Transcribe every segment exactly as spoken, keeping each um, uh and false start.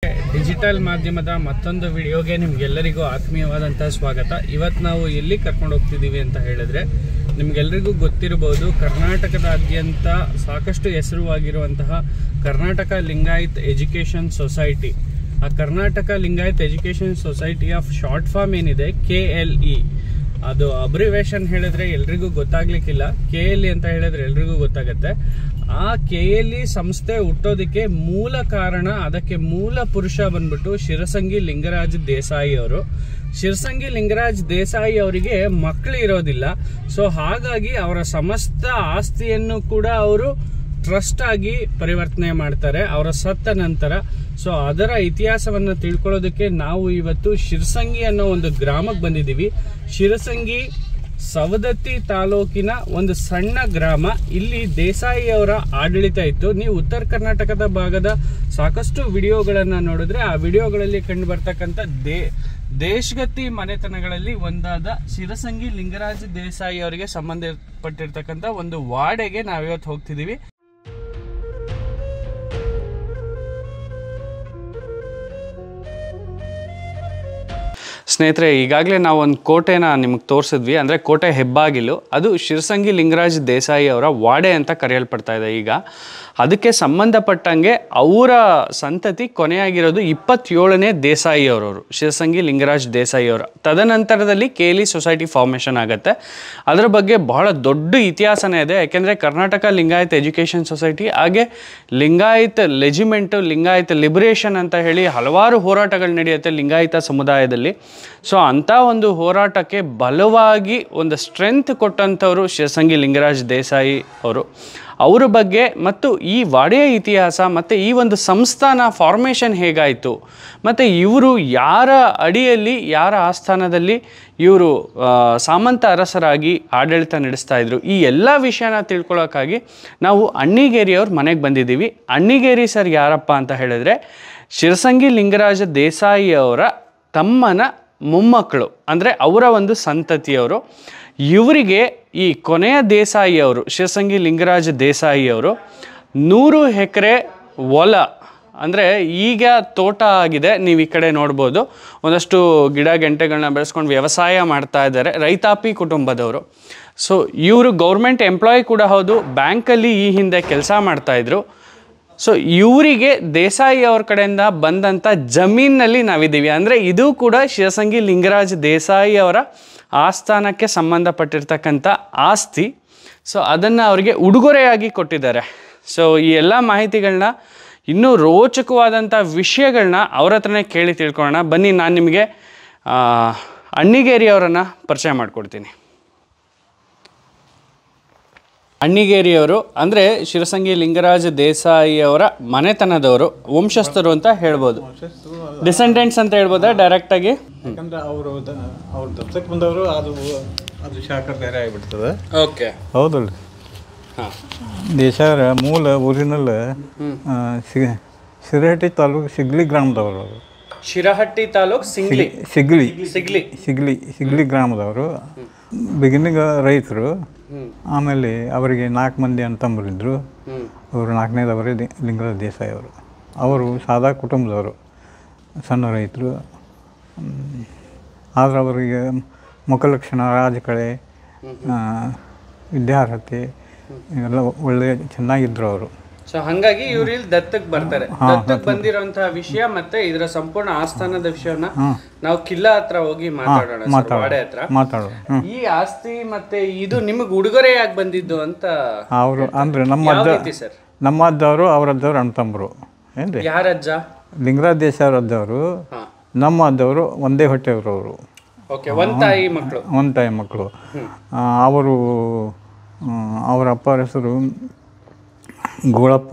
Digital ಮಾಧ್ಯಮದ ಮತ್ತೊಂದು ವಿಡಿಯೋಗೆ ನಿಮಗೆಲ್ಲರಿಗೂ ಆತ್ಮೀಯವಾದಂಥ ಸ್ವಾಗತ. ಇವತ್ತು ನಾವು ಎಲ್ಲಿ ಕರ್ಕೊಂಡು ಹೋಗ್ತಿದ್ದೀವಿ ಅಂತ ಹೇಳಿದ್ರೆ, ನಿಮಗೆಲ್ಲರಿಗೂ ಗೊತ್ತಿರಬಹುದು, ಕರ್ನಾಟಕದಾದ್ಯಂತ ಸಾಕಷ್ಟು ಹೆಸರುವಾಗಿರುವಂತಹ ಕರ್ನಾಟಕ ಲಿಂಗಾಯತ್ ಎಜುಕೇಷನ್ ಸೊಸೈಟಿ. ಆ Karnataka Lingayat education society of short form ಏನಿದೆ, ಕೆ ಎಲ್ ಇ, ಅದು ಅಬ್ರಿವೇಷನ್ ಹೇಳಿದ್ರೆ ಎಲ್ರಿಗೂ ಗೊತ್ತಾಗ್ಲಿಕ್ಕಿಲ್ಲ. ಕೆ ಎಲ್ ಇ ಅಂತ ಹೇಳಿದ್ರೆ ಎಲ್ರಿಗೂ ಗೊತ್ತಾಗತ್ತೆ. ಆ ಕೆ ಎಲ್ ಇ ಸಂಸ್ಥೆ ಹುಟ್ಟೋದಕ್ಕೆ ಮೂಲ ಕಾರಣ, ಅದಕ್ಕೆ ಮೂಲ ಪುರುಷ ಬಂದ್ಬಿಟ್ಟು ಶಿರಸಂಗಿ ಲಿಂಗರಾಜ್ ದೇಸಾಯಿ ಅವರು. ಶಿರಸಂಗಿ ಲಿಂಗರಾಜ್ ದೇಸಾಯಿ ಅವರಿಗೆ ಮಕ್ಕಳು ಇರೋದಿಲ್ಲ. ಸೊ ಹಾಗಾಗಿ ಅವರ ಸಮಸ್ತ ಆಸ್ತಿಯನ್ನು ಕೂಡ ಅವರು ಟ್ರಸ್ಟ್ ಆಗಿ ಪರಿವರ್ತನೆ ಮಾಡ್ತಾರೆ ಅವರ ಸತ್ತ ನಂತರ. ಸೊ ಅದರ ಇತಿಹಾಸವನ್ನ ತಿಳ್ಕೊಳ್ಳೋದಕ್ಕೆ ನಾವು ಇವತ್ತು ಶಿರಸಂಗಿ ಅನ್ನೋ ಒಂದು ಗ್ರಾಮಕ್ಕೆ ಬಂದಿದ್ದೀವಿ. ಶಿರಸಂಗಿ ಸವದತ್ತಿ ತಾಲೂಕಿನ ಒಂದು ಸಣ್ಣ ಗ್ರಾಮ. ಇಲ್ಲಿ ದೇಸಾಯಿ ಅವರ ಆಡಳಿತ ಇತ್ತು. ನೀವು ಉತ್ತರ ಕರ್ನಾಟಕದ ಭಾಗದ ಸಾಕಷ್ಟು ವಿಡಿಯೋಗಳನ್ನ ನೋಡಿದ್ರೆ ಆ ವಿಡಿಯೋಗಳಲ್ಲಿ ಕಂಡು ಬರ್ತಕ್ಕಂಥ ದೇ ದೇಶಗತಿ ಮನೆತನಗಳಲ್ಲಿ ಒಂದಾದ ಶಿರಸಂಗಿ ಲಿಂಗರಾಜ ದೇಸಾಯಿ ಅವರಿಗೆ ಸಂಬಂಧಪಟ್ಟಿರ್ತಕ್ಕಂಥ ಒಂದು ವಾಡೆಗೆ ನಾವಿವತ್ತು ಹೋಗ್ತಿದೀವಿ. ಸ್ನೇಹಿತರೆ, ಈಗಾಗಲೇ ನಾವು ಒಂದು ಕೋಟೆನ ನಿಮಗೆ ತೋರಿಸಿದ್ವಿ. ಅಂದರೆ ಕೋಟೆ ಹೆಬ್ಬಾಗಿಲು, ಅದು ಶಿರಸಂಗಿ ಲಿಂಗರಾಜ್ ದೇಸಾಯಿ ಅವರ ವಾಡೆ ಅಂತ ಕರೆಯಲ್ಪಡ್ತಾ ಇದೆ. ಈಗ ಅದಕ್ಕೆ ಸಂಬಂಧಪಟ್ಟಂಗೆ ಅವರ ಸಂತತಿ ಕೊನೆಯಾಗಿರೋದು ಇಪ್ಪತ್ತೇಳನೇ ದೇಸಾಯಿ ಅವರವರು, ಶಿರಸಂಗಿ ಲಿಂಗರಾಜ್ ದೇಸಾಯಿ ಅವರು. ತದನಂತರದಲ್ಲಿ K L E society formation ಆಗುತ್ತೆ. ಅದರ ಬಗ್ಗೆ ಬಹಳ ದೊಡ್ಡ ಇತಿಹಾಸನೇ ಇದೆ. ಯಾಕೆಂದರೆ ಕರ್ನಾಟಕ ಲಿಂಗಾಯತ್ ಎಜುಕೇಷನ್ ಸೊಸೈಟಿ, ಹಾಗೆ ಲಿಂಗಾಯತ್ ಲೆಜಿಮೆಂಟು, ಲಿಂಗಾಯತ್ ಲಿಬರೇಷನ್ ಅಂತ ಹೇಳಿ ಹಲವಾರು ಹೋರಾಟಗಳು ನಡೆಯುತ್ತೆ ಲಿಂಗಾಯತ ಸಮುದಾಯದಲ್ಲಿ. ಸೊ ಅಂಥ ಒಂದು ಹೋರಾಟಕ್ಕೆ ಬಲವಾಗಿ ಒಂದು ಸ್ಟ್ರೆಂತ್ ಕೊಟ್ಟಂಥವ್ರು ಶಿರಸಂಗಿ ಲಿಂಗರಾಜ್ ದೇಸಾಯಿ ಅವರು. ಅವರ ಬಗ್ಗೆ ಮತ್ತು ಈ ವಾಡೆಯ ಇತಿಹಾಸ ಮತ್ತು ಈ ಒಂದು ಸಂಸ್ಥಾನ ಫಾರ್ಮೇಷನ್ ಹೇಗಾಯಿತು, ಮತ್ತು ಇವರು ಯಾರ ಅಡಿಯಲ್ಲಿ, ಯಾರ ಆಸ್ಥಾನದಲ್ಲಿ ಇವರು ಸಾಮಂತ ಅರಸರಾಗಿ ಆಡಳಿತ ನಡೆಸ್ತಾ ಇದ್ರು, ಈ ಎಲ್ಲ ವಿಷಯನ ತಿಳ್ಕೊಳ್ಳೋಕ್ಕಾಗಿ ನಾವು ಅಣ್ಣಿಗೇರಿಯವ್ರ ಮನೆಗೆ ಬಂದಿದ್ದೀವಿ. ಅಣ್ಣಿಗೇರಿ ಸರ್ ಯಾರಪ್ಪ ಅಂತ ಹೇಳಿದ್ರೆ, ಶಿರಸಂಗಿ ಲಿಂಗರಾಜ ದೇಸಾಯಿ ಅವರ ತಮ್ಮನ ಮೊಮ್ಮಕ್ಕಳು, ಅಂದರೆ ಅವರ ಒಂದು ಸಂತತಿಯವರು. ಇವರಿಗೆ ಈ ಕೊನೆಯ ದೇಸಾಯಿ ಅವರು, ಶಿರಸಂಗಿ ಲಿಂಗರಾಜ ದೇಸಾಯಿ ಅವರು, ನೂರು ಎಕರೆ ಹೊಲ, ಅಂದರೆ ಈಗ ತೋಟ ಆಗಿದೆ, ನೀವು ಈ ಕಡೆ ನೋಡ್ಬೋದು. ಒಂದಷ್ಟು ಗಿಡ ಗೆಂಟೆಗಳನ್ನ ಬೆಳೆಸ್ಕೊಂಡು ವ್ಯವಸಾಯ ಮಾಡ್ತಾ ಇದ್ದಾರೆ. ರೈತಾಪಿ ಕುಟುಂಬದವರು. ಸೊ ಇವರು ಗೌರ್ಮೆಂಟ್ ಎಂಪ್ಲಾಯಿ ಕೂಡ ಹೌದು. ಬ್ಯಾಂಕಲ್ಲಿ ಈ ಹಿಂದೆ ಕೆಲಸ ಮಾಡ್ತಾಯಿದ್ರು. ಸೊ ಇವರಿಗೆ ದೇಸಾಯಿ ಅವ್ರ ಕಡೆಯಿಂದ ಬಂದಂಥ ಜಮೀನಲ್ಲಿ ನಾವಿದ್ದೀವಿ. ಅಂದರೆ ಇದು ಕೂಡ ಶಿರಸಂಗಿ ಲಿಂಗರಾಜ್ ದೇಸಾಯಿ ಅವರ ಆಸ್ಥಾನಕ್ಕೆ ಸಂಬಂಧಪಟ್ಟಿರ್ತಕ್ಕಂಥ ಆಸ್ತಿ. ಸೊ ಅದನ್ನು ಅವರಿಗೆ ಉಡುಗೊರೆಯಾಗಿ ಕೊಟ್ಟಿದ್ದಾರೆ. ಸೊ ಈ ಎಲ್ಲ ಮಾಹಿತಿಗಳನ್ನ, ಇನ್ನೂ ರೋಚಕವಾದಂಥ ವಿಷಯಗಳನ್ನ ಅವ್ರ ಹತ್ರನೇ ಕೇಳಿ ತಿಳ್ಕೊಳ್ಳೋಣ. ಬನ್ನಿ, ನಾನು ನಿಮಗೆ ಅಣ್ಣಿಗೇರಿ ಅವರನ್ನು ಪರಿಚಯ ಮಾಡಿಕೊಡ್ತೀನಿ. ಅಣ್ಣಿಗೇರಿಯವರು ಅಂದರೆ ಶಿರಸಂಗಿ ಲಿಂಗರಾಜ ದೇಸಾಯಿ ಅವರ ಮನೆತನದವರು, ವಂಶಸ್ಥರು ಅಂತ ಹೇಳ್ಬೋದು. ಡಿಸೆಂಡೆಂಟ್ಸ್ ಅಂತ ಹೇಳ್ಬೋದಾ ಡೈರೆಕ್ಟಾಗಿ? ಯಾಕಂದ್ರೆ ಅವರು ಅವ್ರು ದತ್ತಕ್ಕೆ ಬಂದವರು, ಅದು ಅದು ಶಾಖ ಬೇರೆ ಆಗಿಬಿಡ್ತದೆ. ಓಕೆ, ಹೌದಲ್ರಿ. ಹಾಂ, ದೇಸಾಯರ ಮೂಲ ಊರಿನಲ್ಲ ಶಿರಹಟ್ಟಿ ತಾಲೂಕು ಸಿಗ್ಲಿ ಗ್ರಾಮದವರು. ಅವರು ಶಿರಹಟ್ಟಿ ತಾಲೂಕು ಸಿಗ್ಲಿ ಸಿಗ್ಲಿ ಸಿಗ್ಲಿ ಸಿಗ್ಲಿ ಸಿಗ್ಲಿ ಗ್ರಾಮದವರು. ಬಿಗಿನಿಂಗ್ ರೈತರು. ಆಮೇಲೆ ಅವರಿಗೆ ನಾಲ್ಕು ಮಂದಿ ಅಣ್ಣತಮ್ಮರಿದ್ದರು. ಅವರು ನಾಲ್ಕನೇದವರೇ ಲಿಂಗರಾಜ ದೇಸಾಯಿ ಅವರು. ಅವರು ಸಾದಾ ಕುಟುಂಬದವರು, ಸಣ್ಣ ರೈತರು. ಆದರೆ ಅವರಿಗೆ ಮುಖಲಕ್ಷಣ, ರಾಜಕಳೆ, ವಿದ್ಯಾರ್ಹತೆ ಇವೆಲ್ಲ ಒಳ್ಳೆಯ ಚೆನ್ನಾಗಿದ್ದರು ಅವರು. ಸೊ ಹಾಗಾಗಿ ಇವ್ರು ಇಲ್ಲಿ ದತ್ತಕ್ಕೆ ಬರ್ತಾರೆ. ದತ್ತಕ್ಕೆ ಬಂದಿರೋಂತಹ ವಿಷಯ ಮತ್ತೆ ಇದರ ಸಂಪೂರ್ಣ ಆಸ್ಥಾನದ ವಿಷಯನ ನಾವು ಕಿಲ್ಲಾ ಹತ್ರ ಹೋಗಿ ಮಾತಾಡೋಣ, ವಾಡೆ ಹತ್ರ ಮಾತಾಡೋಣ. ಈ ಆಸ್ತಿ ಮತ್ತೆ ಇದು ನಿಮಗೆ ಉಡುಗೊರೆಯಾಗಿ ಬಂದಿದ್ದು ಅಂತ ಅವರು ಅಂದ್ರೆ ನಮ್ಮ ಅಜ್ಜ, ಸರ್ ನಮ್ಮ ಅಜ್ಜವರು, ಅವ್ರ ಅಜ್ಜವರು ಅಣ್ಣತಮ್ಮರು. ಏನ್ರಿ? ಯಾರ ಅಜ್ಜ? ಲಿಂಗರಾಜ ದೇಸಾಯಿ ಅವ್ರ ಅಜ್ಜವರು, ನಮ್ಮ ಅಜ್ಜವರು ಒಂದೇ ಹೊಟ್ಟೆಯವರು. ಅವರು ಒಂದ್ ತಾಯಿ ಮಕ್ಕಳು, ಒಂದು ತಾಯಿ ಮಕ್ಕಳು. ಅವರು ಅವರ ಅಪ್ಪರ ಹೆಸರು ಗೋಳಪ್ಪ,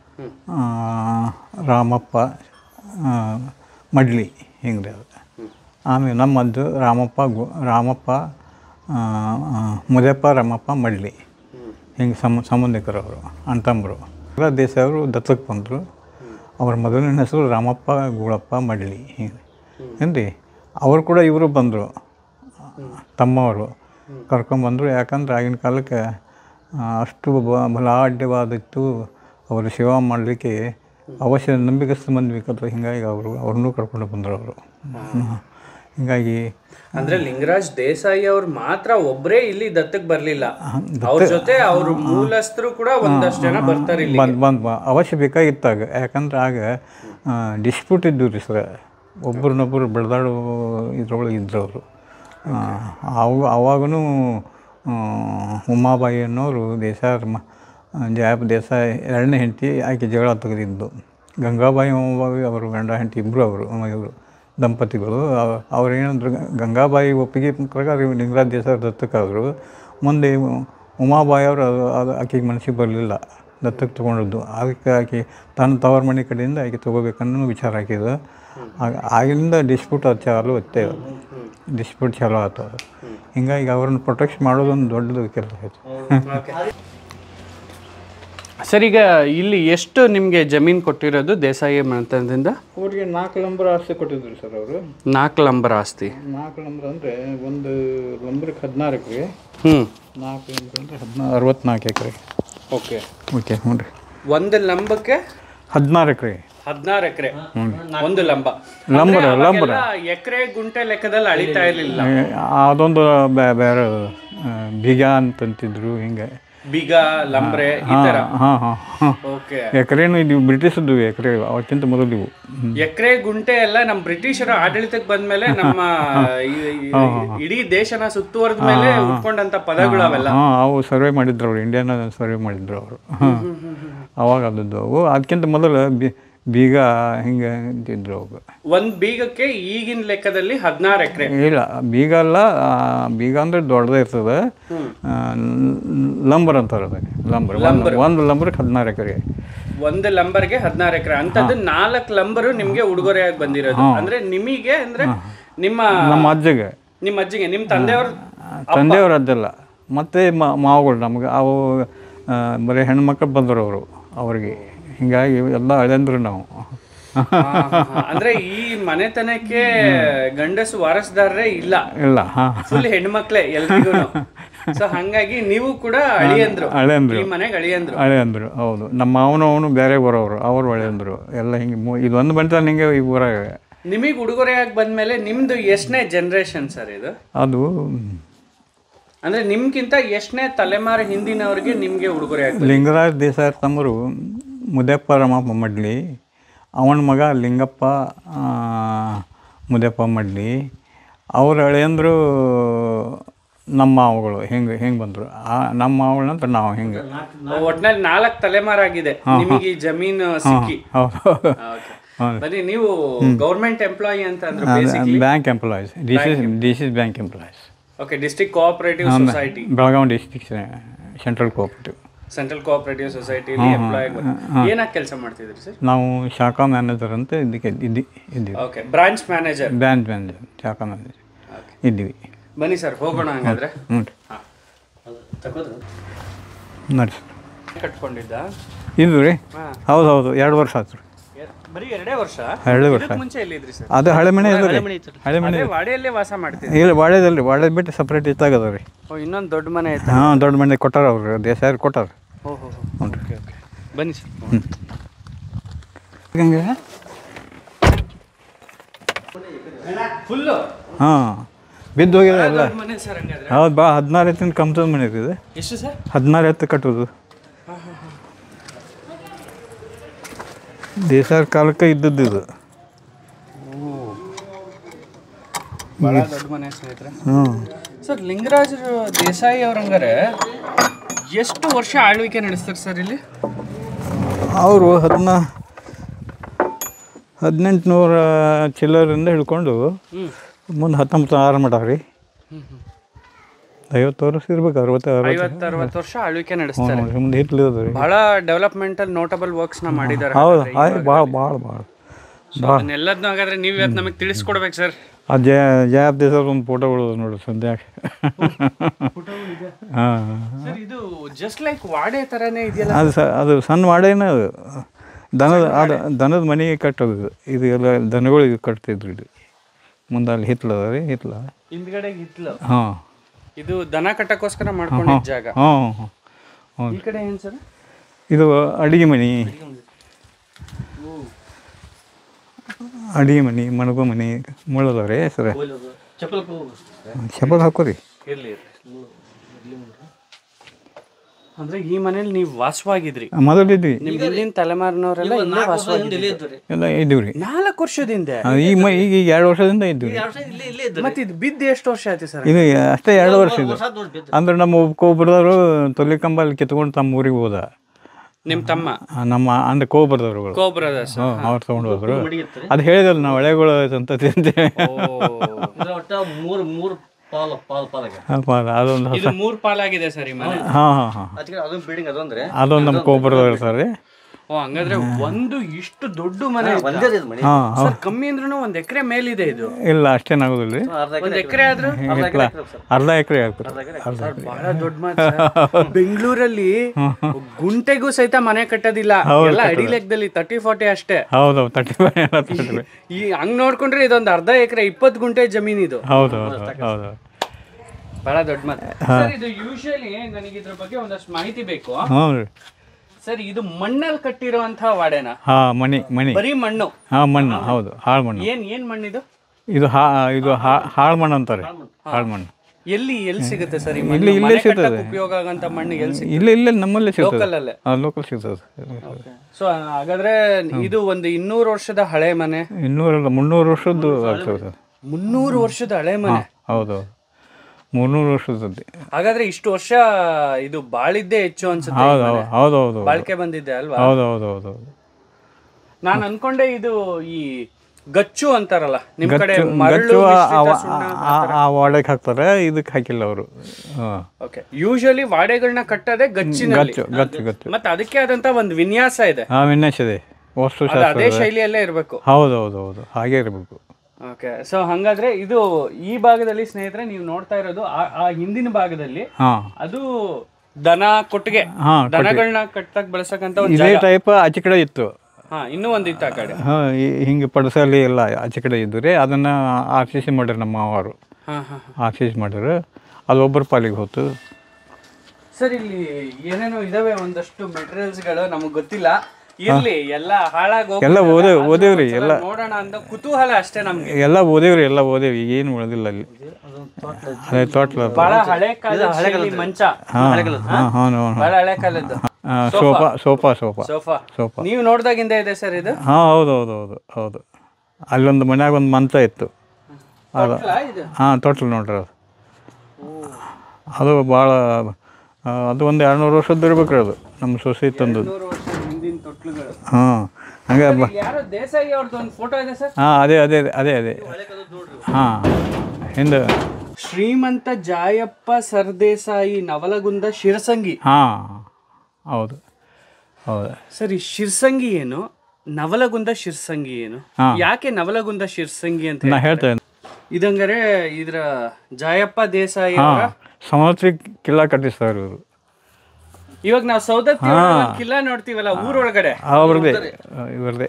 ರಾಮಪ್ಪ ಮಡ್ಲಿ, ಹಿಂಗೆ ಅದು. ಆಮೇಲೆ ನಮ್ಮದ್ದು ರಾಮಪ್ಪ ಗೋ ರಾಮಪ್ಪ ಮುದಪ್ಪ ರಾಮಪ್ಪ ಮಡ್ಲಿ, ಹಿಂಗೆ ಸಮ ಸಂಬಂಧಿಕರು ಅವರು, ಅಣ್ಣತಮ್ಮರು. ದೇಸಾಯಿ ಅವರು ದತ್ತಕ್ಕೆ ಬಂದರು. ಅವ್ರ ಮೊದಲನೇ ಹೆಸರು ರಾಮಪ್ಪ ಗೋಳಪ್ಪ ಮಡ್ಲಿ, ಹಿಂಗೆ ಏನ್ರಿ. ಅವರು ಕೂಡ ಇವರು ಬಂದರು, ತಮ್ಮವರು ಕರ್ಕೊಂಬಂದರು. ಯಾಕಂದ್ರೆ ಆಗಿನ ಕಾಲಕ್ಕೆ ಅಷ್ಟು ಬಲಾಢ್ಯವಾದಿತ್ತು. ಅವರು ಸೇವಾ ಮಾಡಲಿಕ್ಕೆ ಅವಶ್ಯ ನಂಬಿಕಸ್ಥ ಮಂದಿ ಬೇಕಂತ ಹಿಂಗಾಗಿ ಅವರು ಅವ್ರನ್ನೂ ಕರ್ಕೊಂಡು ಬಂದರು ಅವರು. ಹಿಂಗಾಗಿ ಅಂದ್ರೆ ಲಿಂಗರಾಜ್ ದೇಸಾಯಿ ಅವ್ರು ಮಾತ್ರ ಒಬ್ಬರೇ ಇಲ್ಲಿ ದತ್ತಕ್ಕೆ ಬರಲಿಲ್ಲ, ಅವ್ರ ಜೊತೆ ಅವ್ರ ಮೂಲಸ್ಥರು ಕೂಡ ಒಂದಷ್ಟು ಜನ ಬರ್ತಾರೆ ಇಲ್ಲಿ. ಬಂದು ಬಂದು ಅವಶ್ಯ ಬೇಕಾಗಿತ್ತಾಗ, ಯಾಕಂದ್ರೆ ಆಗ ಡಿಸ್ಪ್ಯೂಟ್ ಇದ್ದು ರೀ ಸರ್, ಒಬ್ರನ್ನೊಬ್ಬರು ಬೆಳೆದಾಡೋ ಇದ್ರೊಳಗೆ ಇದ್ರು ಅವರು. ಅವ ಅವಾಗೂ ಉಮಾಬಾಯಿ ಅನ್ನೋರು ದೇಸಾಯಿ ಮ ಜಯಪ್ಪ ದೇಸಾಯಿ ಎರಡನೇ ಹೆಂಡತಿ ಆಕೆ ಜಗಳ ತೆಗೆದಿದ್ದು. ಗಂಗಾಬಾಯಿ ಉಮಾಬಾಯಿ ಅವರು ಗಂಡ ಹೆಂಡತಿ ಇಬ್ಬರು ಅವರು ಇವರು ದಂಪತಿಗಳು. ಅವ್ರೇನಂದ್ರೆ ಗಂಗಾಬಾಯಿ ಒಪ್ಪಿಗೆ ಪ್ರಕಾರ ಲಿಂಗರಾಜ್ ದೇಸಾಯಿ ದತ್ತಕ್ಕಾದರು. ಮುಂದೆ ಉಮಾಬಾಯಿ ಅವರು ಅದು ಅದು ಆಕೆಗೆ ಮನಸ್ಸಿಗೆ ಬರಲಿಲ್ಲ ದತ್ತಕ್ಕೆ ತೊಗೊಂಡದ್ದು. ಅದಕ್ಕೆ ಆಕೆ ತನ್ನ ತವರ ಮನೆ ಕಡೆಯಿಂದ ಆಕೆ ತೊಗೋಬೇಕನ್ನೋ ವಿಚಾರ ಹಾಕಿದ್ದು. ಆಗಿಂದ ಡಿಸ್ಪ್ಯೂಟ್ ಅದು ಚಾಲು ಅತ್ತೆ ಡಿಸ್ಪ್ಯೂಟ್ ಚಾಲು ಆಯ್ತು. ಹಿಂಗಾಗಿ ಅವ್ರನ್ನ ಪ್ರೊಟೆಕ್ಟ್ ಮಾಡೋದೊಂದು ದೊಡ್ಡದು ಕೆಲಸ ಆಯಿತು. ಸರ್, ಈಗ ಇಲ್ಲಿ ಎಷ್ಟು ನಿಮಗೆ ಜಮೀನು ಕೊಟ್ಟಿರೋದು ದೇಸಾಯಿ ಮನೆತನದಿಂದ? ಅವ್ರಿಗೆ ನಾಲ್ಕು ಲಂಬರ್ ಆಸ್ತಿ ಕೊಟ್ಟಿದ್ರು ಸರ್ ಅವರು. ನಾಲ್ಕು ಲಂಬರ್ ಆಸ್ತಿ? ನಾಲ್ಕು ಲಂಬರ್ ಅಂದರೆ ಒಂದು ಲಂಬರ್ಗೆ ಹದಿನಾರು ಎಕರೆ. ಹ್ಞೂ, ನಾಲ್ಕು ಲಂಬರ್ ಅಂದರೆ ಹದಿನಾರು ಅರವತ್ನಾಲ್ಕು ಎಕರೆ. ಓಕೆ ಓಕೆ ಹ್ಞೂ ರೀ. ಒಂದು ಲಂಬಕ್ಕೆ ಹದಿನಾರು ಎಕರೆ. ಹದಿನಾರು ಎಕರೆ ಒಂದು ಲಂಬ. ಲಂಬರ ಲಂಬರ ಎಕರೆ ಗುಂಟೆ ಲೆಕ್ಕದಲ್ಲಿ ಅಳಿತಾ ಇರಲಿಲ್ಲ. ಅದೊಂದು ಬೇರೆ ಬೀಗ ಅಂತಂತಿದ್ರು. ಹಿಂಗೆ ಬೀಗ ಲಂಬ್ರೆ ಈ ತರ. ಹಾಂ ಹಾಂ ಹಾಂ ಓಕೆ. ಎಕರೆನು ಇದು ಬ್ರಿಟಿಷದ್ದು ಎಕರೆ, ಅವಕ್ಕಿಂತ ಮೊದಲು ಇವು ಎಕರೆ ಗುಂಟೆ ಎಲ್ಲ ನಮ್ಮ ಬ್ರಿಟಿಷರ ಆಡಳಿತಕ್ಕೆ ಬಂದ್ಮೇಲೆ ನಮ್ಮ ಇಡೀ ದೇಶನ ಸುತ್ತುವರೆದ ಮೇಲೆ ಉಟ್ಕೊಂಡಂತ ಪದಗಳು ಅವೆಲ್ಲ. ಹಾಂ, ಅವು ಸರ್ವೆ ಮಾಡಿದ್ರು ಅವರು, ಇಂಡಿಯಾನ ಸರ್ವೆ ಮಾಡಿದ್ರು ಅವರು. ಅವಾಗ ಅದದ್ದು ಅವು. ಅದಕ್ಕಿಂತ ಮೊದಲು ಬಿ ಬೀಗ ಹಿಂಗೆ ಅಂತಿದ್ರು ಅವು. ಒಂದು ಬೀಗಕ್ಕೆ ಈಗಿನ ಲೆಕ್ಕದಲ್ಲಿ ಹದಿನಾರು ಎಕರೆ ಇಲ್ಲ, ಬೀಗ ಅಲ್ಲ, ಬೀಗ ಅಂದ್ರೆ ದೊಡ್ಡದೇ ಇರ್ತದೆ. ಲಂಬರ್ ಅಂತಾರೆ ಅದಕ್ಕೆ. ಲಂಬರ್ ಒಂದು ಲಂಬರ್ಗೆ ಹದಿನಾರು ಎಕರೆ. ಒಂದು ಲಂಬರ್ಗೆ ಹದಿನಾರು ಎಕರೆ ಅಂತದ್ದು ನಾಲ್ಕು ಲಂಬರು ನಿಮ್ಗೆ ಉಡುಗೊರೆಯಾಗಿ ಬಂದಿರೋದು. ಅಂದ್ರೆ ನಿಮಗೆ ಅಂದ್ರೆ ನಿಮ್ಮ ನಮ್ಮ ಅಜ್ಜಿಗೆ ನಿಮ್ಮ ಅಜ್ಜಿಗೆ ನಿಮ್ಮ ತಂದೆಯವ್ರ ತಂದೆಯವ್ರ ಅಜ್ಜಲ್ಲ, ಮತ್ತೆ ಮಾವುಗಳು ನಮ್ಗೆ ಅವು ಬರೀ ಹೆಣ್ಮಕ್ಳು ಬಂದರು ಅವರು ಅವ್ರಿಗೆ. ಹಿಂಗಾಗಿ ಎಲ್ಲ ಹಳೆಂದ್ರು ನಾವು. ಅಂದ್ರೆ ಈ ಮನೆತನಕ್ಕೆ ಗಂಡಸು ವಾರಸದಾರರೇ ಇಲ್ಲ ಇಲ್ಲ ಫುಲ್ ಹೆಣ್ಮಕ್ಳೇ ಎಲ್ರಿಗೂ. ಸೊ ಹಂಗಾಗಿ ನೀವು ಕೂಡ ಅಳಿಯಂದ್ರು ಅಳೆಂದ್ರು ಈ ಮನೆಗೆ ಅಳಿಯಂದ್ರು ಅಳೆಂದ್ರು ಹೌದು. ನಮ್ಮ ಅವನು ಅವನು ಬೇರೆ ಬರೋರು, ಅವ್ರು ಅಳೆಂದ್ರು ಎಲ್ಲ. ಹಿಂಗೆ ಇದು ಒಂದು ಬಂತ ನಿಂಗೆ ಈ ಊರಾಗ ನಿಮಗೆ ಉಡುಗೊರೆಯಾಗಿ ಬಂದ್ಮೇಲೆ ನಿಮ್ದು ಎಷ್ಟನೇ ಜನರೇಷನ್ ಸರ್ ಇದು? ಅದು ಅಂದ್ರೆ ನಿಮ್ಗಿಂತ ಎಷ್ಟನೇ ತಲೆಮಾರು ಹಿಂದಿನವ್ರಿಗೆ ನಿಮ್ಗೆ ಉಡುಗೊರೆ ಆಗ? ಲಿಂಗರಾಜ್ ದೇಸಾಯಿ ತಮ್ಮರು ಮುದ್ಯಪ್ಪ ರಾಮಪ್ಪ ಮಡ್ಲಿ, ಅವನ ಮಗ ಲಿಂಗಪ್ಪ ಮುದ್ಯಪ್ಪ ಮಡ್ಲಿ, ಅವ್ರ ಹಳೆಯಂದ್ರು ನಮ್ಮ ಮಾವುಗಳು ಹಿಂಗೆ ಹಿಂಗೆ ಬಂದರು. ಆ ನಮ್ಮ ಮಾವುಗಳ ನಂತರ ನಾವು ಹಿಂಗೆ ಒಟ್ನಲ್ಲಿ ನಾಲ್ಕು ತಲೆಮಾರಾಗಿದೆ ನಿಮಗೆ ಈ ಜಮೀನು ಸಿಕ್ಕಿ. ಬನ್ನಿ, ನೀವು ಗೌರ್ಮೆಂಟ್ ಎಂಪ್ಲಾಯಿ ಅಂತ ಅಂದ್ರೆ bank employees, D C D C bank employees. Okay, district cooperative society Belagavi district central cooperative central cooperative ಸೊಸೈಟಿಲಿ ಎಂಪ್ಲಾಯ್. ಏನಾಗಿ ಕೆಲಸ ಮಾಡ್ತಿದ್ರಿ ಸರ್? ನಾವು ಶಾಖಾ ಮ್ಯಾನೇಜರ್ ಅಂತ ಇದಕ್ಕೆ ಇದ್ದಿ ಇದ್ದೀವಿ. Okay, branch manager. Branch manager, ಶಾಖಾ ಮ್ಯಾನೇಜರ್ ಇದ್ದೀವಿ. ಬನ್ನಿ ಸರ್, ಹೋಗೋಣ ಹಂಗಾದ್ರೆ. ಹ್ಞೂ ನೋಡಿ ಕಟ್ಕೊಂಡಿದ್ದ ಇದು ರೀ? ಹೌದು ಹೌದು, ಎರಡು ವರ್ಷ ಆಯ್ತು ರೀ. ಬರೀ ಎರಡೇ ವರ್ಷ? ಎರಡು ವರ್ಷ. ಮುಂಚೆ ಎಲ್ಲಿದ್ರಿ ಸರ್? ಅದು ಹಳೆ ಮನೆ ಇದೆ ರೀ. ಹಳೆ ಮನೆ ವಾಡೆಯಲ್ಲೇ ವಾಸ ಮಾಡ್ತೀವಿ? ಇಲ್ಲ, ವಾಡೆದಲ್ಲಿ ವಾಡೆ ಬಿಟ್ಟು ಸಪ್ರೇಟ್ ಇತ್ತಾಗದ ರೀ. ಓ, ಇನ್ನೊಂದು ದೊಡ್ಡ ಮನೆ ಐತೆ? ಹಾಂ, ದೊಡ್ಡ ಮನೆ ಕೊಟ್ಟಾರ ಅವ್ರು, ದೇಸಾಯಿ ಕೊಟ್ಟಾರ. ಓಹೋ, ಓಕೆ ಓಕೆ. ಬನ್ನಿ ಸರ್. ಹ್ಞೂ ಫುಲ್ಲು? ಹಾಂ, ಬಿದ್ದು ಹೋಗಿದೆ ಎಲ್ಲ. ಮನೆ ಸರ್ ಹಂಗಾದ್ರೆ? ಹೌದು, ಬಾ ಹದಿನಾರು ಎತ್ತಿನ ಕಂಪದ ಮನೆ ಇದೆ. ಎಷ್ಟು ಸರ್? ಹದಿನಾರು ಎತ್ತು ಕಟ್ಟೋದು. ದೇಸಾಯಿ ಕಾಲಕ್ಕೆ ಇದ್ದದ್ದು ಇದು. ಭಾಳ ದೊಡ್ಡ ಮನೆ ಸ್ನೇಹಿತರೆ. ಹ್ಞೂ ಸರ್, ಲಿಂಗರಾಜ್ ದೇಸಾಯಿ ಅವ್ರಂಗಾರೆ ಎಷ್ಟು ವರ್ಷ ಆಳ್ವಿಕೆ ನಡೆಸ್ತಾರೆ ಸರ್ ಇಲ್ಲಿ? ಅವರು ಹದಿನ ಹದಿನೆಂಟುನೂರ ಚಿಲ್ಲರಿಂದ ಹಿಡ್ಕೊಂಡು ಮುಂದೆ ಹತ್ತೊಂಬತ್ತು ಆರು ಮಾಡಾವ್ರಿ. ಐವತ್ತು ವರ್ಷ ಇರ್ಬೇಕು, ಅರವತ್ತು ಐವತ್ತು ಅರವತ್ತು ವರ್ಷ ಆಳ್ವಿಕೆ ನಡೆಸ್ತಾರೆ. ಮುಂದೆ ಹಿತ್ಲು ರೀ. ಭಾಳ ಡೆವಲಪ್ಮೆಂಟಲ್ ನೋಟಬಲ್ ವರ್ಕ್ಸ್ನ ಮಾಡಿದ್ದಾರೆ. ಹೌದು, ಭಾಳ ಭಾಳ ಭಾಳ ಭಾಳ ಎಲ್ಲದನ್ನೂ ಹಾಗಾದ್ರೆ ನೀವು ಇವತ್ತು ನಮಗೆ ತಿಳಿಸ್ಕೊಡ್ಬೇಕು ಸರ್. ಆ ಜಯ ಜಯಪ್ಪ ದೇಸಾಯಿ ಒಂದು ಫೋಟೋಗಳು ನೋಡಿ ಸಂಧ್ಯಾಗ. ಹಾಂ, ಇದು ಜಸ್ಟ್ ಲೈಕ್ ವಾಡೆ ಥರನೇ ಇದೆಯಲ್ಲ? ಅದು ಸ ಅದು ಸಣ್ಣ ವಾಡೆನ ಅದು ದನದ ಅದು ದನದ ಮನೆಗೆ ಕಟ್ಟೋದು. ಇದು ಎಲ್ಲ ದನಗಳಿಗೆ ಕಟ್ತಿದ್ರು. ಇದು ಮುಂದೆ ಅಲ್ಲಿ ಹಿತ್ಲ ಅದ ರೀ, ಹಿತ್ಲ ಹಿಂದ್ಗಡೆ ಹಿತ್ಲು. ಹಾಂ, ಇದು ದನ ಕಟ್ಟಕ್ಕೋಸ್ಕರ ಮಾಡ್ಕೊಂಡಿದ್ದ ಜಾಗ. ಹಾಂ ಹಾಂ. ಈ ಕಡೆ ಏನು ಸರ್? ಇದು ಅಡಿಗೆ ಮನೆ. ಅಡಿಗೆ ಮನೆ ಮಣಗು ಮನೆ ಮುಳ್ಳದವ್ರಿ ಸರ್ ಚಪ್ಪಲ್ ಹಾಕೋರಿ ಅಂದ್ರೆ ಈ ಮನೇಲಿ ನೀವು ವಾಸವಾಗಿದ್ರಿ ಮೊದಲಿದ್ವಿ ನಿಮ್ ಹಿಂದಿನ ತಲೆಮಾರಿನವರೆಲ್ಲ ಇಲ್ಲೇ ವಾಸವಾಗಿದ್ರಿ ಎಲ್ಲ ಇದ್ದೀವ್ರಿ ನಾಲ್ಕು ವರ್ಷದಿಂದ ಈಗ ಮ ಈಗ ಈಗ ಎರಡು ವರ್ಷದಿಂದ ಇದ್ದೀವಿ ಮತ್ತೆ ಇದು ಬಿದ್ದು ಎಷ್ಟು ವರ್ಷ ಆಯ್ತು ಸರ್ ಇದು ಅಷ್ಟೇ ಎರಡು ವರ್ಷ ಇದು ಅಂದ್ರೆ ನಮ್ಮ ಒಬ್ಬೊಬ್ಬರದವರು ತೊಲಿ ಕಂಬಲ್ಲಿ ಕಿತ್ಕೊಂಡು ತಮ್ಮ ಊರಿಗೆ ಹೋದ ನಿಮ್ಮ ತಮ್ಮ ನಮ್ಮ ಅಂದ್ರೆ ಕೋಬ್ರದವ್ರುಗಳು ಕೋ ಬ್ರದರ್ಸ್ ಹ್ಞೂ ಅವ್ರು ತೊಗೊಂಡು ಹೋದ್ರು ಅದು ಹೇಳಿದಲ್ಲ ನಾವು ಹಳೆಗಳು ಸಂತತಿ ಅಂತ ಅದೊಂದು ಇದು ಮೂರು ಪಾಲಾಗಿದೆ ಸರ್ ಈ ಮನೆ. ಹಾಂ ಹಾಂ ಹಾಂ ಅದೊಂದು ನಮ್ಮ ಕೋಬ್ರದವ್ರು ಸರ್ ರೀ. ಓ ಹಂಗಾದ್ರೆ ಒಂದು ಇಷ್ಟು ದೊಡ್ಡ ಮನೆ ಹಾಂ ಕಮ್ಮಿ ಅಂದ್ರೂ ಒಂದ್ ಎಕರೆ ಮೇಲಿದೆ ಇದು. ಇಲ್ಲ ಅಷ್ಟೇನಾಗೋದಿಲ್ಲ ರೀ, ಒಂದ್ ಎಕರೆ ಆದ್ರೂ ಅರ್ಧ ಎಕರೆ ಆಗ್ತದೆ. ಬಹಳ ದೊಡ್ಡ ಮಾತು. ಬೆಂಗಳೂರಲ್ಲಿ ಗುಂಟೆಗೂ ಸಹಿತ ಮನೆ ಕಟ್ಟೋದಿಲ್ಲ, ಎಲ್ಲ ಅಡಿ ಲೆಕ್ಕದಲ್ಲಿ ತರ್ಟಿ ಫಾರ್ಟಿ ಅಷ್ಟೇ. ಹೌದು ತರ್ಟಿ ಈ ಹಂಗ್ ನೋಡ್ಕೊಂಡ್ರೆ ಇದೊಂದು ಅರ್ಧ ಎಕರೆ ಇಪ್ಪತ್ತು ಗುಂಟೆ ಜಮೀನ್ ಇದು. ಹೌದು ಹೌದು ಹೌದು ಬಹಳ ದೊಡ್ಡ ಮಾತು ಸರ್. ಇದು ಯೂಶಲಿ ನನಗೆ ಇದ್ರ ಬಗ್ಗೆ ಒಂದಷ್ಟು ಮಾಹಿತಿ ಬೇಕು. ಹ್ಞೂ ರೀ ಸರ್, ಇದು ಮಣ್ಣಲ್ಲಿ ಕಟ್ಟಿರುವಂತಹ ವಾಡೆನಾ? ಹಾ ಮಣಿ ಮಣಿ ಬರೀ ಮಣ್ಣು? ಹಾ ಮಣ್ಣು, ಹೌದು ಹಾಳು ಮಣ್ಣು. ಏನ್ ಏನ್ ಮಣ್ಣಿದು? ಇದು ಹಾ ಇದು ಹಾಳು ಮಣ್ಣು ಅಂತಾರೆ, ಹಾಳು ಮಣ್ಣು. ಎಲ್ಲಿ ಎಲ್ಲಿ ಸಿಗುತ್ತೆ ಸರ್? ಇಲ್ಲಿ ಇಲ್ಲೇ ಸಿಗ್ತದೆ, ಉಪಯೋಗ ಆಗಂತ ಮಣ್ಣು ಎಲ್ಲಿ ಸಿಗುತ್ತೆ? ಇಲ್ಲ ಇಲ್ಲ ನಮ್ಮಲ್ಲೇ ಸಿಗ್ತದೆ, ಲೋಕಲ್ ಅಲ್ಲೇ. ಲೋಕಲ್ ಸಿಗ್ತದೆ. ಸೊ ಹಾಗಾದ್ರೆ ಇದು ಒಂದು ಇನ್ನೂರು ವರ್ಷದ ಹಳೆ ಮನೆ? ಇನ್ನೂರಲ್ಲ ಮುನ್ನೂರು ವರ್ಷದ್ದು ಆಗ್ತದೆ. ಮುನ್ನೂರು ವರ್ಷದ ಹಳೆ ಮನೆ? ಹೌದು, ಮೂರ್ನೂರು ವರ್ಷದಲ್ಲಿ. ಹಾಗಾದ್ರೆ ಇಷ್ಟು ವರ್ಷ ಇದು ಬಾಳಿದ್ದೇ ಹೆಚ್ಚು ಅನ್ಸುತ್ತೆ. ಹೌದು ಹೌದು ಹೌದು ಬಾಳಿಕೆ ಬಂದಿದ್ದೆ ಅಲ್ವಾ? ಹೌದು ಹೌದು ಹೌದು ಹೌದು. ನಾನು ಅನ್ಕೊಂಡೆ ಇದು ಈ ಗಚ್ಚು ಅಂತಾರಲ್ಲ ನಿಮ್ ಕಡೆ, ಗಚ್ಚು ಆ ವಾಡೆಗೆ ಹಾಕ್ತಾರೆ, ಇದಕ್ಕೆ ಹಾಕಿಲ್ಲ ಅವರು. ಯೂಶಲಿ ವಾಡೆಗಳನ್ನ ಕಟ್ಟೋದೇ ಗಚ್ಚಿನಲ್ಲಿ. ಗಚ್ಚು ಗಚ್ಚು ಗಚ್ಚು ಮತ್ತೆ ಅದಕ್ಕೆ ಆದಂತ ಒಂದು ವಿನ್ಯಾಸ ಇದೆ. ಹಾ ವಿನ್ಯಾಸ ಇದೆ, ವಾಸ್ತುಶಾಸ್ತ್ರ ಅದೇ ಶೈಲಿಯಲ್ಲೇ ಇರಬೇಕು. ಹೌದು ಹೌದು ಹೌದು ಹಾಗೆ ಇರಬೇಕು. ಓಕೆ, ಸೊ ಹಂಗಾದ್ರೆ ಇದು ಈ ಭಾಗದಲ್ಲಿ ಸ್ನೇಹಿತರೆ ನೀವು ನೋಡ್ತಾ ಇರೋದು ಆ ಹಿಂದಿನ ಭಾಗದಲ್ಲಿ ಅದು ದನ ಕೊಟ್ಟಿಗೆ, ದನಗಳನ್ನ ಕಟ್ಟಕ್ ಬಳಸಕ್ಕಂತ ಒಂದು ಇದೇ ಟೈಪ್ ಆಚೆ ಕಡೆ ಇತ್ತು. ಹಾ ಇನ್ನೂ ಒಂದು ಇತ್ತು ಆ ಕಡೆ. ಹಾ ಹಿಂಗೆ ಪಡಸಲಿ ಎಲ್ಲ ಆಚೆ ಕಡೆ ಇದ್ದು ರೀ, ಅದನ್ನ ಆರ್ ಸಿ ಸಿ ಮಾಡ್ಯಾರ ನಮ್ಮ ಮಾವರು. ಆರ್ ಸಿ ಸಿ ಮಾಡ್ಯಾರ, ಅದು ಒಬ್ಬರ ಪಾಲಿಗೆ ಹೋಯ್ತು. ಸರ್ ಇಲ್ಲಿ ಏನೇನೋ ಇದಾವೆ ಒಂದಷ್ಟು ಮೆಟೀರಿಯಲ್ಸ್ಗಳು, ನಮಗೆ ಗೊತ್ತಿಲ್ಲ. ಇರ್ಲಿ, ಎಲ್ಲ ಹಾಳಾಗಿ ಎಲ್ಲ ಓದೇ ಓದೇವ್ರಿ, ಎಲ್ಲ ನೋಡೋಣ ಅಂತ ಕುತೂಹಲ ಅಷ್ಟೇ ನಮ್ಗೆ. ಎಲ್ಲ ಓದೇವ್ರಿ, ಎಲ್ಲ ಓದೇವಿ, ಏನು ಉಳಿದಿಲ್ಲ ಅಲ್ಲಿ. ಅದೇ ತೋಟ್ಲ ಬಹಳ ಹಳೆ ಕಾಲದ ಶೈಲಿ ಮಂಚ, ಬಹಳ ಹಳೆ ಕಾಲದ್ದು sofa sofa sofa sofa sofa ನೀವು ನೋಡ್ದಾಗಿಂದ ಇದೆ ಸರ್ ಇದು? ಹಾ ಹೌದು ಹೌದು ಹೌದು ಹೌದು. ಅಲ್ಲೊಂದು ಮನ್ಯಾಗ ಒಂದು ಮಂಚ ಇತ್ತು, ಅದು ಹಾಂ ತೊಟ್ಲು ನೋಡ್ರಿ. ಅದು ಅದು ಭಾಳ ಅದು ಒಂದು ಎರಡು ನೂರು ವರ್ಷದ್ದು ಇರ್ಬೇಕ್ರಿ, ಅದು ನಮ್ಮ ಸೊಸೆ ತಂದದ್ದು. ಹಾಂ ಹಂಗೆ ಹಾಂ ಅದೇ ಅದೇ ಅದೇ ಅದೇ ಹಾಂ ಹಿಂದೆ ಶ್ರೀಮಂತ ಜಾಯಪ್ಪ ಸರ್ದೇಸಾಯಿ ನವಲಗುಂದ ಶಿರಸಂಗಿ. ಹಾಂ ಹೌದು ಹೌದು ಸರ್, ಈ ಶಿರಸಂಗಿ ಏನು, ನವಲಗುಂದ ಶಿರಸಂಗಿ ಏನು, ಯಾಕೆ ನವಲಗುಂದ ಶಿರಸಂಗಿ ಅಂತ ನಾ ಹೇಳ್ತೇನೆ? ಇದಂಗಾರೆ ಇದ್ರ ಜಾಯಪ್ಪ ದೇಸಾಯಿ ಸಂವತ್ಸರಿ ಕಿಲ್ಲಾ ಕಟ್ಟಿಸ್ತಾರೆ ಇವರು. ಇವಾಗ ನಾವು ಸೌದತ್ತಿ ಕಿಲ್ಲಾ ನೋಡ್ತೀವಲ್ಲ ಊರೊಳಗಡೆ, ಅವ್ರದೇ ಇವ್ರದೇ.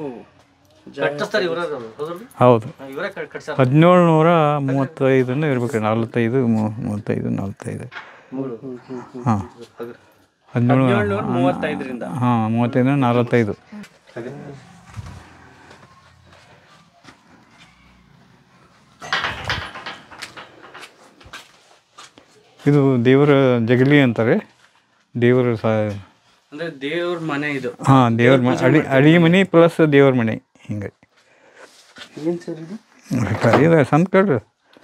ಹೌದು, ಹದಿನೇಳು ನೂರ ಮೂವತ್ತೈದನ್ನು ಇರ್ಬೇಕು, ನಲ್ವತ್ತೈದು ಮೂವತ್ತೈದು ನಲ್ವತ್ತೈದು ಹಾಂ ಹದಿನೇಳು ಮೂವತ್ತೈದರಿಂದ ಹಾಂ ಮೂವತ್ತೈದು ನಲ್ವತ್ತೈದು. ಇದು ದೇವರ ಜಗಲಿ ಅಂತಾರೆ, ದೇವರ ಸ ಅಂದ್ರೆ ದೇವ್ರ ಮನೆ ಇದು. ಹಾಂ ದೇವ್ರ ಮನೆ, ಅಡಿ ಅಡಿಗೆ ಮನೆ ಪ್ಲಸ್ ದೇವ್ರ ಮನೆ ಹಿಂಗೆ. ಇದು ಸಂತ ಕಾಡ್ರಿ,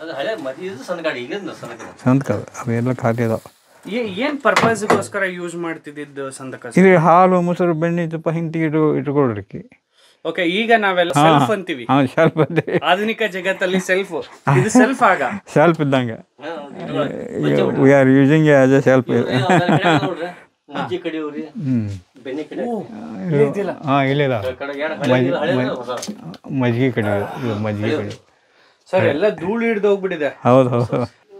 ಸಂತ ಕಾಡು ಅವೆಲ್ಲ ಖಾಲಿ ಅದಾವ. ಏನ್ ಪರ್ಪಸ್ಗೋಸ್ಕರ ಯೂಸ್ ಮಾಡ್ತಿದ್ದು ಸಂದಕ? ಇದು ಹಾಲು ಮೊಸರು ಬೆಣ್ಣೆ ತುಪ್ಪ ಹಿಂಗೆ ಇಟ್ಟು ಇಟ್ಕೊಳ್ರಿಕ್ಕೆ. ಓಕೆ, ಈಗ ನಾವೆಲ್ಲ ಸೆಲ್ಫ್ ಅಂತೀವಿ. ಹಾಂ ಸೆಲ್ಫ್ ಅಂತೆ, ಆಧುನಿಕ ಜಗತ್ತಲ್ಲಿ ಸೆಲ್ಫ್, ಇದು ಸೆಲ್ಫ್ ಆಗ ಸೆಲ್ಫ್ ಇದ್ದಂಗೆ. We are using as a self. ಹ್ಞೂ ಹಾಂ ಇಲ್ಲ ಮಜ್ಜಿಗೆ ಕಡಿ, ಮಜ್ಜಿಗೆ ಕಡಿ ಸರ್ ಎಲ್ಲ ಧೂಳು ಹಿಡ್ದು ಹೋಗ್ಬಿಟ್ಟಿದೆ. ಹೌದು ಹೌದು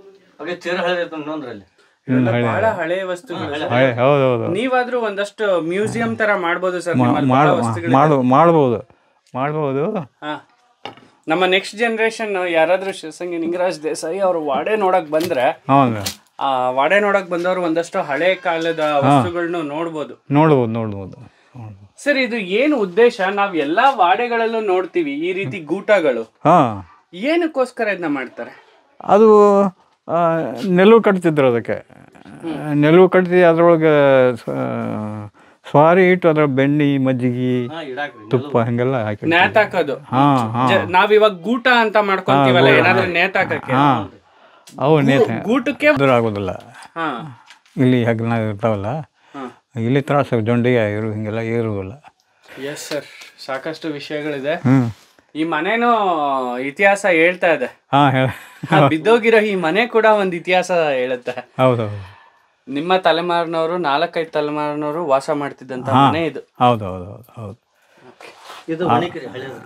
ಬಹಳ ಹಳೆ ವಸ್ತುಗಳು. ಹೌದು ಹೌದು. ನೀವಾದ್ರೂ ಒಂದಷ್ಟು ಮ್ಯೂಸಿಯಂ ತರ ಮಾಡ್ಬೋದು ಸರ್, ಮಾಡ್ಬೋದು ಮಾಡ್ಬೋದು ಮಾಡ್ಬೋದು. ನಮ್ಮ ನೆಕ್ಸ್ಟ್ ಜನರೇಷನ್ ಯಾರಾದ್ರೂ ಶಿರಸಂಗಿ ಲಿಂಗರಾಜ್ ದೇಸಾಯಿ ಅವ್ರು ವಾಡೆ ನೋಡಕ್ ಬಂದ್ರೆ, ಆ ವಾಡೆ ನೋಡಕ್ ಬಂದವರು ಒಂದಷ್ಟು ಹಳೆ ಕಾಲದ ವಸ್ತುಗಳನ್ನ ನೋಡ್ಬೋದು ನೋಡ್ಬೋದು ನೋಡ್ಬೋದು. ಸರ್ ಇದು ಏನು ಉದ್ದೇಶ? ನಾವ್ ಎಲ್ಲಾ ವಾಡೆಗಳಲ್ಲೂ ನೋಡ್ತೀವಿ ಈ ರೀತಿ ಗೂಟಗಳು. ಹಾ, ಏನಕ್ಕೋಸ್ಕರ ಇದನ್ನ ಮಾಡ್ತಾರೆ? ಅದು ನೆಲವು ಕಟ್ತಿದ್ರು, ಅದಕ್ಕೆ ನೆಲವು ಕಟ್ಟಿ ಅದ್ರೊಳಗೆ ಸ್ವಾರಿ ಇಟ್ಟು ಅದ್ರ ಬೆಣ್ಣೆ ಮಜ್ಜಿಗೆ ತುಪ್ಪ ಹಂಗೆಲ್ಲ ಹಾಕಿ ನೇತಾಕೋದು. ಹಾ ಹಾ ನಾವಿವಾಗ ಗೂಟ ಅಂತ ಮಾಡ್ಕೊಂತೀವಲ್ಲ, ಏನಾದ್ರೂ ನೇತಾಕಕ್ಕೆ. ಹಾ, ಅವು ನೇತ ಗೂಟಕ್ಕೆ ಆಗೋದಿಲ್ಲ. ಹಾ, ಇಲ್ಲಿ ಹಗ್ನ ಇರ್ತಾವಲ್ಲ, ಇಲ್ಲಿ ತ್ರಾಸ ಜೊಂಡಿಗೆ ಇರು ಹಿಂಗೆಲ್ಲ ಇರುವುದಿಲ್ಲ. ಎಸ್ ಸರ್, ಸಾಕಷ್ಟು ವಿಷಯಗಳಿದೆ. ಹ್ಮ್, ಈ ಮನೇನು ಇತಿಹಾಸ ಹೇಳ್ತಾ ಇದೆ. ಹಾ ಹೇಳ. ಬಿದ್ದೋಗಿರೋ ಈ ಮನೆ ಕೂಡ ಒಂದ್ ಇತಿಹಾಸ ಹೇಳುತ್ತೆ. ಹೌದೌದು. ನಿಮ್ಮ ತಲೆಮಾರಿನವರು, ನಾಲ್ಕೈದು ತಲೆಮಾರಿನವರು ವಾಸ ಮಾಡ್ತಿದ್ದಂತ ಮನೆ ಇದು. ಹೌದು ಹೌದು ಹೌದು ಹೌದು. ಇದು ಒಣಗಿರಿ ಹಳೆಯದು.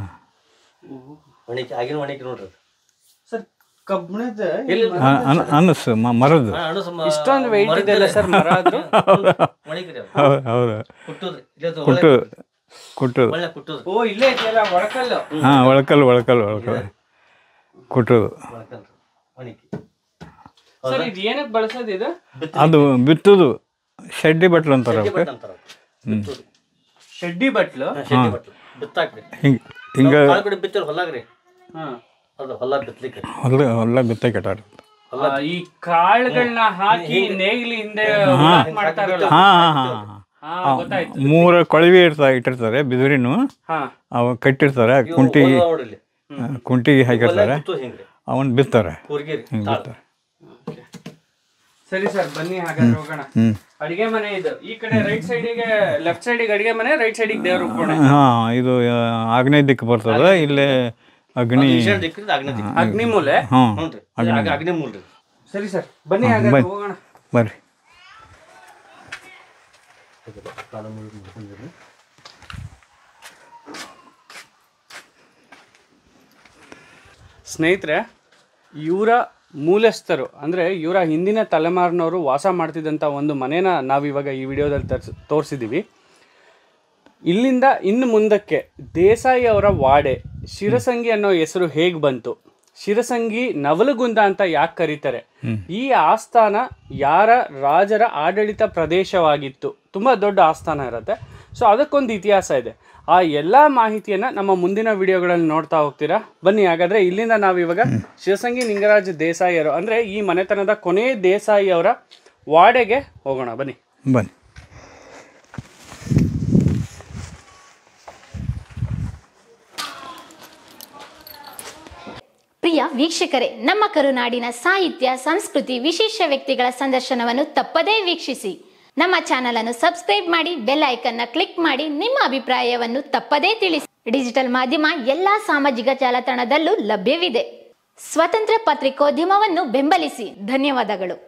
ಒಣಗಿ ಆಗಿನ ಒಣಗಿ ನೋಡ್ರಿ ಸರ್. ಕಬ್ಬಣದ ಅನಸು ಮರದ್ದು ಇಷ್ಟೊಂದು ವೆಯ್ಟ್ ಇದೆಯಲ್ಲ ಸರ್ ಮರ ಆದ್ರೂ. ಹೌದು ಹೌದು. ಕುಟ್ಟು ಕುಟ್ಟುದು. ಓ, ಇಲ್ಲೇ ಇದೆಯಲ್ಲ ಒಳಕಲ್ಲು. ಹಾ, ಒಳಕಲ್ಲು ಒಳಕಲ್ಲು ಒಳಕಲ್ಲು ಕುಟ್ಟುದು. ಸರ್ ಇದು ಏನಕ್ಕೆ ಬಳಸೋದು? ಇದು ಅದು ಬಿತ್ತುದು ಶೆಡ್ಡಿ ಬಟ್ಲು ಅಂತಾರ. ಶೆಡ್ಡಿ ಬಟ್ಲು. ಹಿಂಗ ಹಿಂಗ ಹೊಲಾಗ್ರಿ. ಹೊಲ ಬಿತ್ತಲಿಕ್ಕೆ ಹೊಲ ಹೊಲ ಬಿತ್ತ ಕೆಟ್ಟಾರ. ಈ ಕಾಳುಗಳನ್ನ ಹಾಕಿ ನೇಗಿಲಿ ಹಿಂದೆ ಮಾಡ್ತಾರಲ್ಲ. ಹಾ ಹಾ, ಮೂರ ಕೊಳವಿ ಇರ್ತಾ ಇಟ್ಟಿರ್ತಾರೆ ಬಿದಿರಿನು. ಅವ ಕಟ್ಟಿರ್ತಾರೆ, ಕುಂಟಿ ಕುಂಟಿಗೆ ಹಾಕಿರ್ತಾರೆ, ಅವನ್ ಬಿತ್ತಾರೆ. ಹಿಂಗೆ ಬಿತ್ತಾರೆ. ಸರಿ ಸರ್, ಬನ್ನಿ ಹಾಗಾದ್ರೆ ಹೋಗೋಣ. ಅಡಿಗೆ ಮನೆ ಇದು. ಈ ಕಡೆ ರೈಟ್ ಸೈಡಿಗೆ, ಲೆಫ್ಟ್ ಸೈಡಿಗೆ ಅಡಿಗೆ ಮನೆ, ರೈಟ್ ಸೈಡಿಗೆ ದೇವ್ರ ಕೋಣೆ. ಹಾ, ಇದು ಆಗ್ನೇಯ ದಿಕ್ಕು ಬರ್ತದೆ. ಇಲ್ಲೇ ಅಗ್ನಿ ಅಗ್ನಿ ಮೂಲೆ. ಹಾ, ಅಗ್ನಿ ಮೂಲೆ. ಸರಿ ಸರ್, ಬನ್ನಿ ಹಾಗಾದ್ರೆ ಹೋಗೋಣ. ಬರ್ರಿ. ಸ್ನೇಹಿತರೆ, ಇವರ ಮೂಲಸ್ಥರು ಅಂದರೆ ಇವರ ಹಿಂದಿನ ತಲೆಮಾರಿನವರು ವಾಸ ಮಾಡ್ತಿದ್ದಂಥ ಒಂದು ಮನೇನ ನಾವಿವಾಗ ಈ ವಿಡಿಯೋದಲ್ಲಿ ತರ್ಸ್ ತೋರಿಸಿದ್ದೀವಿ. ಇಲ್ಲಿಂದ ಇನ್ನು ಮುಂದಕ್ಕೆ ದೇಸಾಯಿ ಅವರ ವಾಡೆ, ಶಿರಸಂಗಿ ಅನ್ನೋ ಹೆಸರು ಹೇಗೆ ಬಂತು, ಶಿರಸಂಗಿ ನವಲಗುಂದ ಅಂತ ಯಾಕೆ ಕರೀತಾರೆ, ಈ ಆಸ್ಥಾನ ಯಾರ ರಾಜರ ಆಡಳಿತ ಪ್ರದೇಶವಾಗಿತ್ತು, ತುಂಬ ದೊಡ್ಡ ಆಸ್ಥಾನ ಇರುತ್ತೆ. ಸೊ ಅದಕ್ಕೊಂದು ಇತಿಹಾಸ ಇದೆ. ಆ ಎಲ್ಲ ಮಾಹಿತಿಯನ್ನು ನಮ್ಮ ಮುಂದಿನ ವಿಡಿಯೋಗಳಲ್ಲಿ ನೋಡ್ತಾ ಹೋಗ್ತೀರಾ. ಬನ್ನಿ ಹಾಗಾದರೆ ಇಲ್ಲಿಂದ ನಾವಿವಾಗ ಶಿರಸಂಗಿ ಲಿಂಗರಾಜ ದೇಸಾಯಿಯವರು ಅಂದರೆ ಈ ಮನೆತನದ ಕೊನೆ ದೇಸಾಯಿ ಅವರ ವಾಡೆಗೆ ಹೋಗೋಣ. ಬನ್ನಿ ಬನ್ನಿ. ಪ್ರಿಯ ವೀಕ್ಷಕರೇ, ನಮ್ಮ ಕರುನಾಡಿನ ಸಾಹಿತ್ಯ, ಸಂಸ್ಕೃತಿ, ವಿಶೇಷ ವ್ಯಕ್ತಿಗಳ ಸಂದರ್ಶನವನ್ನು ತಪ್ಪದೇ ವೀಕ್ಷಿಸಿ. ನಮ್ಮ ಚಾನಲ್ ಅನ್ನು ಸಬ್ಸ್ಕ್ರೈಬ್ ಮಾಡಿ, ಬೆಲ್ ಐಕನ್ ನ ಕ್ಲಿಕ್ ಮಾಡಿ, ನಿಮ್ಮ ಅಭಿಪ್ರಾಯವನ್ನು ತಪ್ಪದೇ ತಿಳಿಸಿ. ಡಿಜಿಟಲ್ ಮಾಧ್ಯಮ ಎಲ್ಲಾ ಸಾಮಾಜಿಕ ಜಾಲತಾಣದಲ್ಲೂ ಲಭ್ಯವಿದೆ. ಸ್ವತಂತ್ರ ಪತ್ರಿಕೋದ್ಯಮವನ್ನು ಬೆಂಬಲಿಸಿ. ಧನ್ಯವಾದಗಳು.